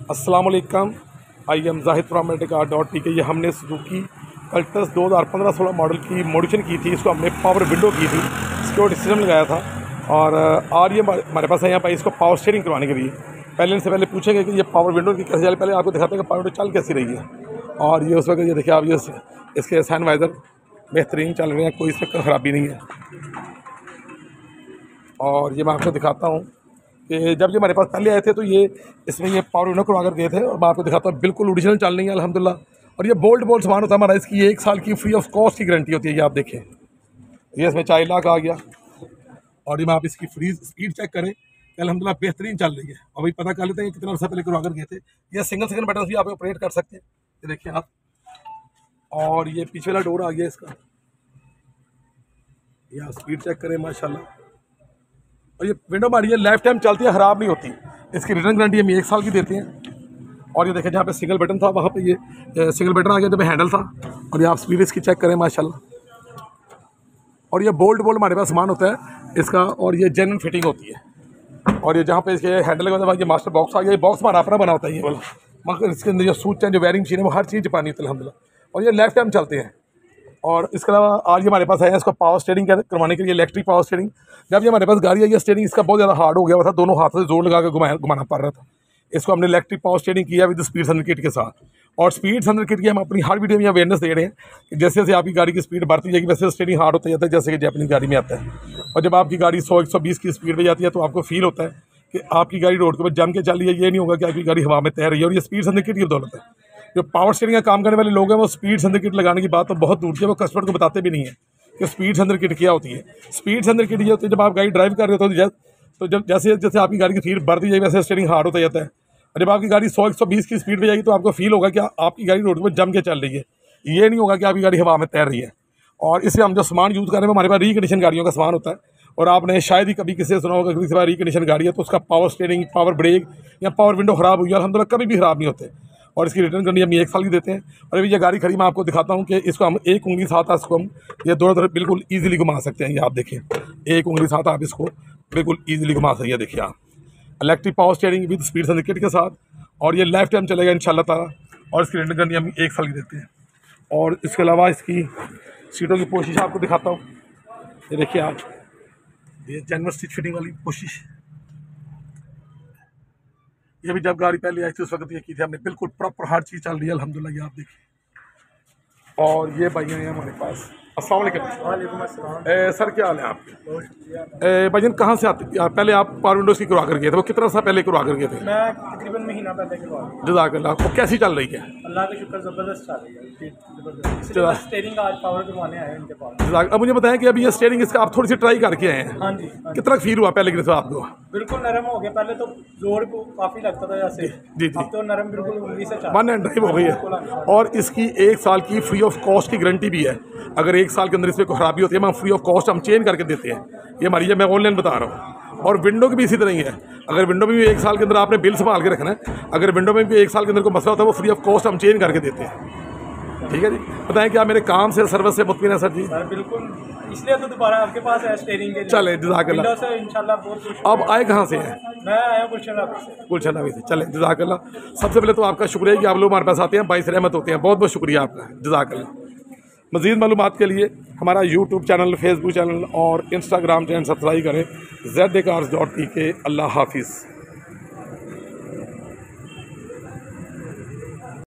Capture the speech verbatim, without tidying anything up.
अस्सलाम वालेकुम, I am Zahid from ZAcars dot P K. ये हमने सुजुकी कल्टस दो हज़ार पंद्रह सोलह मॉडल की मॉडिफिकेशन की थी। इसको हमने पावर विंडो की थी, सिक्योरिटी सिस्टम लगाया था और आज ये हमारे पास है यहाँ पर इसको पावर स्टीयरिंग करवाने के लिए। पहले इनसे पहले पूछेंगे कि ये पावर विंडो की कैसे चल, पहले आपको दिखाते हैं कि पावर विंडो चल कैसी रही है। और ये उस वक्त ये देखिए आप, ये इसके सैन वाइज़र बेहतरीन चल रहे हैं, कोई इसमें ख़राबी नहीं है। और ये मैं आपको दिखाता हूँ कि जब ये हमारे पास पहले आए थे तो ये इसमें ये पावर विंडो करवा कर गए थे, और मैं आपको दिखाता हूँ बिल्कुल ओरिजिनल चल रही है अल्हम्दुलिल्लाह। और ये बोल्ट बोल्ट सामान होता है हमारा, इसकी एक साल की फ्री ऑफ कॉस्ट की गारंटी होती है। ये आप देखें, ये इसमें चार लाख आ गया। और ये मैं आप इसकी फ्री स्पीड चेक करें कि अल्हम्दुलिल्लाह बेहतरीन चल रही है। और भाई पता कर लेते हैं कितना अर्सा पहले करवा कर गए थे। ये सिंगल सेकंड बटन भी आप ऑपरेट कर सकते हैं, ये देखिए आप। और ये पीछे वाला डोर आ गया इसका, ये आप स्पीड चेक करें माशाल्लाह। और ये विंडो हमारी ये लाइफ टाइम चलती है, ख़राब नहीं होती। इसकी रिटर्न गारंटी हम एक साल की देते हैं। और ये देखें, जहाँ पे सिंगल बटन था वहाँ पे ये, ये सिंगल बटन आ गया, जब हैंडल था। और ये आप स्पीड इसकी चेक करें माशाल्लाह। और ये बोल्ट बोल्ट हमारे पास सामान होता है इसका, और ये जेन्युइन फिटिंग होती है। और ये जहाँ पे इसके हैंडल लगा ये मास्टर बॉक्स आ गया, ये बॉक्स हमारा अपना बना होता है ये वाला, मगर इसके अंदर जो स्विच है, जो वायरिंग मशीन है, वो हर चीज़ पानी होती है अल्हम्दुलिल्लाह। और ये लाइफ टाइम चलते हैं। और इसके अलावा आज हमारे पास है इसको पावर स्टीयरिंग करवाने के लिए, इलेक्ट्रिक पावर स्टीयरिंग। जब ये हमारे पास गाड़ी आई है, स्टीयरिंग इसका बहुत ज़्यादा हार्ड हो गया हुआ था, दोनों हाथों से जोर लगा के घुमाया घुमाना पड़ रहा था। इसको हमने इलेक्ट्रिक पावर स्टीयरिंग किया विद स्पीड सेंसर किट के साथ। और स्पीड सेंसर किट की हम अपनी हर वीडियो में अवेयरनेस दे रहे हैं कि जैसे जैसे आपकी गाड़ी की स्पीड बढ़ती जाएगी वैसे स्टीयरिंग हार्ड होता जाता है, जैसे कि अपनी गाड़ी में आता है। और जब आपकी गाड़ी सौ एक सौ बीस की स्पीड पर जाती है तो आपको फील होता है कि आपकी गाड़ी रोड के ऊपर जम के चल रही है। ये नहीं होगा कि आपकी गाड़ी हवा में तैर रही है। और ये स्पीड सेंसर किट की बदौलत है। जो पावर स्टीयरिंग का काम करने वाले लोग हैं वो स्पीड सेंसर किट लगाने की बात तो बहुत दूर की है, वो कस्टमर को बताते भी नहीं है कि स्पीड सेंसर किट क्या होती है। स्पीड सेंसर किट ये होती है जब आप गाड़ी ड्राइव कर रहे हो तो तो जब जैसे जैसे आपकी गाड़ी की स्पीड बढ़ती जाएगी वैसे स्टीयरिंग हार्ड होता जाता है। और जब आपकी गाड़ी सौ एक सौ बीस की स्पीड पे जाएगी तो आपको फील होगा कि आपकी गाड़ी रोड पर जम के चल रही है, ये नहीं होगा कि आपकी गाड़ी हवा में तैर रही है। और इससे हम जो सामान यूज़ कर रहे हैं हमारे पास रिकंडीशन गाड़ियों का सामान होता है। और आपने शायद ही कभी किसी से सुना होगा कि किसी बार रिकंडीशन गाड़ी है तो उसका पावर स्टीयरिंग, पावर ब्रेक या पावर विंडो ख़राब हुई है, अल्हम्दुलिल्लाह कभी भी ख़राब नहीं होते। और इसकी रिटर्न करनी हम एक साल की देते हैं। और अभी ये गाड़ी खड़ी मैं आपको दिखाता हूँ कि इसको हम एक उंगली साथ इसको हम ये दोनों तरफ बिल्कुल ईजिली घुमा सकते हैं। ये आप देखें, एक उंगली साथ आप इसको बिल्कुल ईजिली घुमा सकते हैं। देखिए आप, electric power steering with speed sensor kit के साथ। और ये लाइफ टाइम चलेगा इंशाल्लाह ताला। और इसकी रिटर्न करनी हम एक साल की देते हैं। और इसके अलावा इसकी सीटों की पोशीश आपको दिखाता हूँ, ये देखिए आप, ये जेन्युइन स्टिच फिटिंग वाली कोशिश। ये भी जब गाड़ी पहले आई थी उस वक्त ये की थी हमने, बिल्कुल प्रॉपर हर चीज़ चल रही है अल्हम्दुलिल्लाह, ये आप देखिए। और ये भाइयाँ हैं हमारे पास। अस्सलाम वालेकुम सर, क्या हाल है आपके? भाईजान कहाँ से आते? पहले आप पावर विंडोज़ की करवा कर गए थे, वो कितना सा पहले करवा कर गए थे? मैं तकरीबन महीना पहले करवा गया। जज़ाकल्लाह। वो कैसी चल रही है? अल्लाह का शुक्र ज़बरदस्त चल रही है, ज़बरदस्त। स्टीयरिंग आज पावर करवाने आए इनके पास। अब मुझे बताएं कि अभी ये स्टीयरिंग इसका आप थोड़ी सी ट्राई करके आए हैं। हाँ जी। कितना फील हुआ पहले से आपको? बिल्कुल नरम हो गया, पहले तो जोर को काफ़ी लगता था जैसे, जी जी, अब तो नरम बिल्कुल उंगली से चल वन एंड ड्राइव हो गई है। और इसकी एक साल की फ्री ऑफ कॉस्ट की गारंटी भी है। अगर एक साल के अंदर इसमें कोई खराबी होती है हम फ्री ऑफ कॉस्ट हम चेंज करके देते हैं। ये हमारी, ये मैं ऑनलाइन बता रहा हूँ। और विंडो की भी इसी तरह ही है। अगर विंडो में भी एक साल के अंदर आपने बिल संभाल के रखना है, अगर विंडो में भी एक साल के अंदर कोई मसला होता है वो फ्री ऑफ कॉस्ट हम चेंज करके देते हैं। ठीक है जी, बताएं क्या मेरे काम से, सर्विस से मुतमिन है सर जी? सर बिल्कुल, इसलिए तो दोबारा आपके पास है स्टीयरिंग के लिए। चले जज़ाकल्लाह। से इंशाल्लाह बहुत कुछ। अब आए कहाँ से हैं? मैं आया हूँ गुलशन नबी से। गुलशन नबी से, चले जज़ाकल्लाह। सबसे पहले तो आपका शुक्रिया कि आप लोग हमारे पास आते हैं, बाइस रहमत होते हैं, बहुत बहुत शुक्रिया आपका, जज़ाकल्लाह। मज़ीद मालूमात के लिए हमारा यूट्यूब चैनल, फेसबुक चैनल और इंस्टाग्राम चैनल सब्सक्राइब करें, Z cars dot P K. अल्लाह हाफिज़।